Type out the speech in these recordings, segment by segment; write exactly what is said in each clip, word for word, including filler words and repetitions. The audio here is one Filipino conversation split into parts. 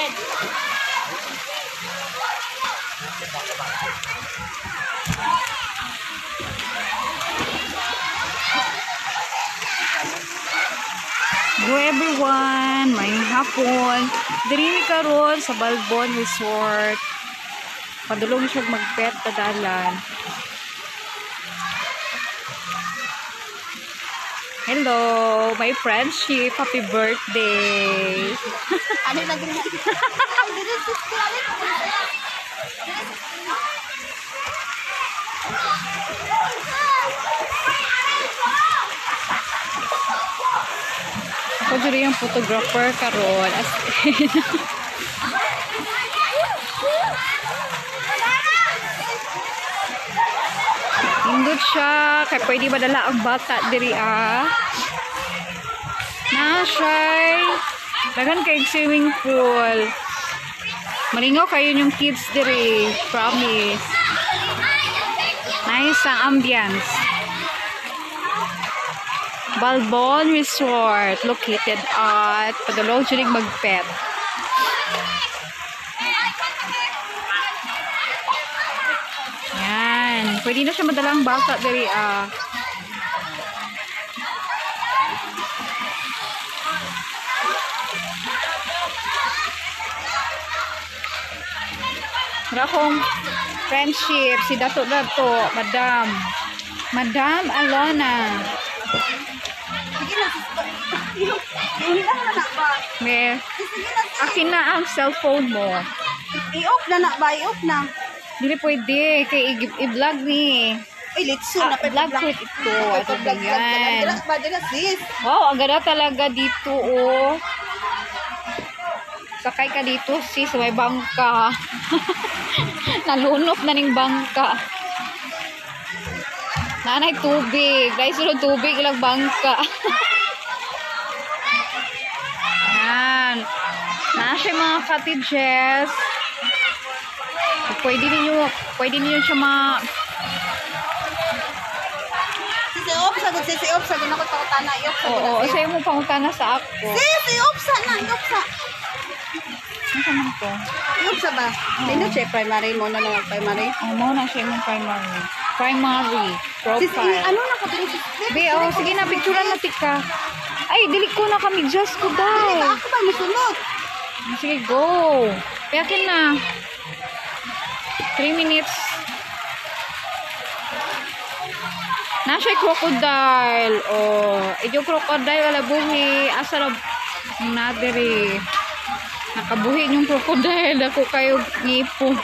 Hello everyone, mayong hapon. Diri mi karon sa Balbon Resort. Padulong siya mag-pet tadalan. Hello, my friendship, happy birthday. Ano na gina? Ako diri yung photographer karon. As in. Indot siya. Kaya pwede madala ang bata diri ah. Nashay. Dagan kay swimming pool. Malingaw kayo yung kids diri. Promise. Nice ang ambience. Balbon Resort located at Padulong siya mag-pet. Yan. Pwede na siya madalang bata dari ah. Wala akong friendship. Si Dato Dato. Madam. Madam Alona. Sige na. Yun lang na na ba? May, akin na ang cellphone mo. I-off na na ba? I-off na. Hindi pwede. Kaya i-vlog ni. Ay, let's soon. Ah, vlog ko ito. Ito ba yan? Dila ba dila sis? Wow, ang ganda talaga dito, oh. Sakay ka dito, sis. May bangka. Nalunok na ning bangka. Nanay tubig. Guys, sunod tubig. Ilang bangka. Yan. Nasa mga cottages. Pwede ninyo, pwede ninyo siya ma... Sis, i-off sa good. Sis, i-off sa good. Ako pakutana. I-off sa good. Oo, sa'yo mo pangutana sa ako. Sis, i-off sa na. I-off sa. Ano naman to? I-off sa ba? Hindi siya primary mo na lang primary. Ang mo na siya yung primary. Primary. Sis, Profile. ano na ko dili sis? Be, oh, sige na, picturean na tika. Ay, dili ko na kami. Just ko, Dili dai. ba ako ba musulot? Sige, go. Payakin na. Three minutes. Nasa crocodile. Oh, ito crocodile wala buhi. Asa na nadiri. Nakabuhi yung crocodile. Ako kayo ngipo.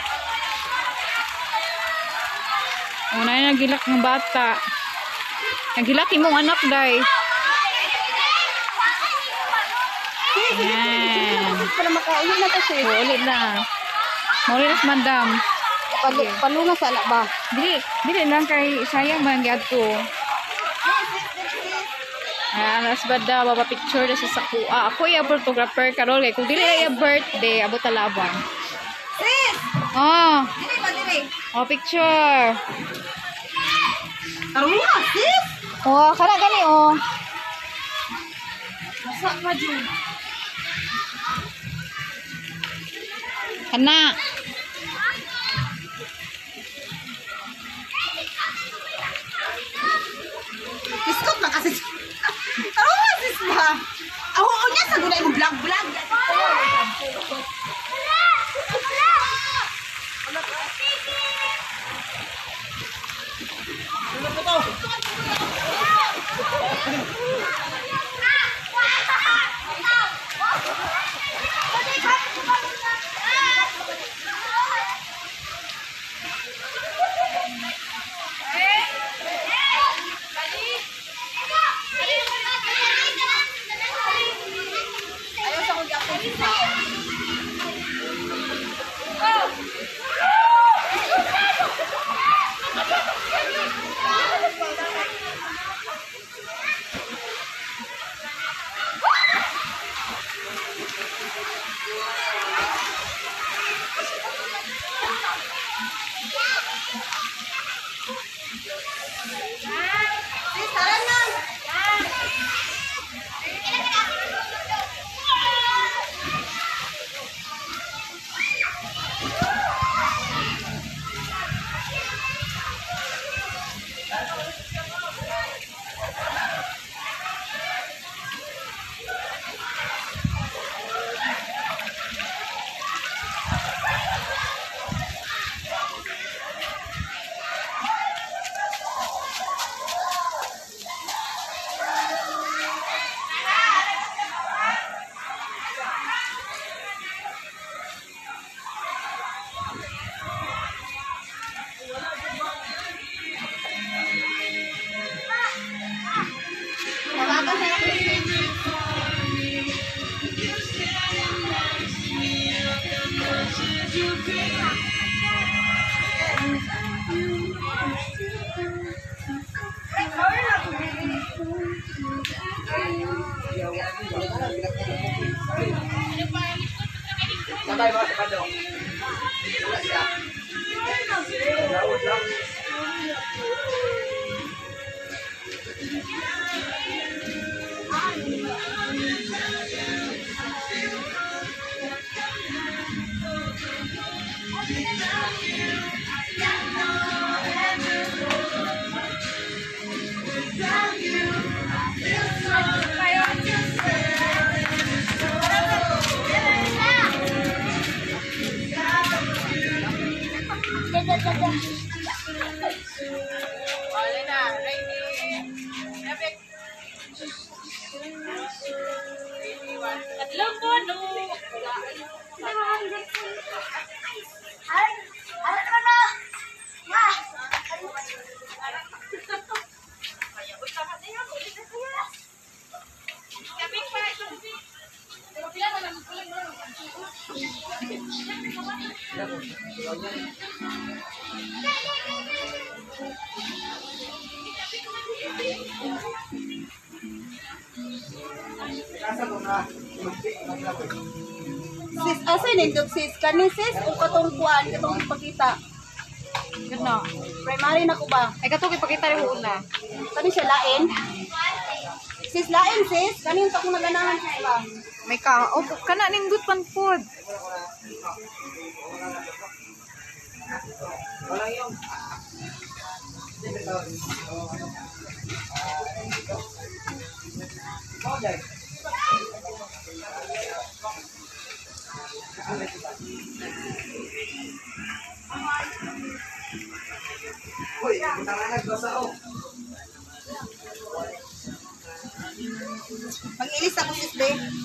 Oh, na nagilak ng bata. Nagilak imong anak, day. Yan. Para makaulit na to sis. Oh, ulit na. Maulit na si madam. Palu palunga sa anak ba? Dili, dili lang kay sayang man gyud ko. Ah, alas bada baba picture na sa sakua. Ako yung photographer karon kay kung dili ay birthday abot talaban. Sis! Oh, Dili ba dili? oh picture. Tarunga, sis! Oh, kana gani oh. Masa pa dyan? Kana. Biskot na kasi. Tarunga, sis ba? Ako, o niya sa gulay mo vlog-vlog. Ayaw sa kong yapon. Sis, tara na. tayo mga kapado. Wala siya. Laot lang. Sis, asa nindot sis? Kani sis o katong kuan, katong ipakita? Yun na. Primary na ko ba? Ay, katong ipakita rin una. Kani siya lain? Sis, lain sis? Kani yung takong naganahan sis ba? May ka... Oh, kana nindot pan pod. Wala yung. Hoy, kita nga nagbasa o. Mag-ilis ako sis be.